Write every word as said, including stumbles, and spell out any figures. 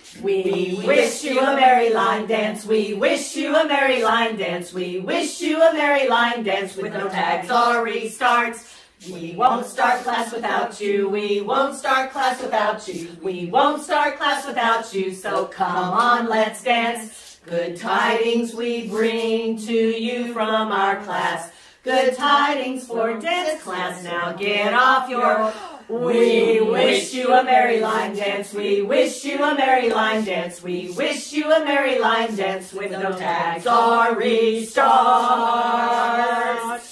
We wish you a merry line dance. We wish you a merry line dance. We wish you a merry line dance with no tags or restarts. We won't start class without you. We won't start class without you. We won't start class without you. So come on, let's dance. Good tidings we bring to you from our class. Good tidings for dance class. Now get off your... We wish you a merry line dance. We wish you a merry line dance. We wish you a merry line dance with no tags or restarts.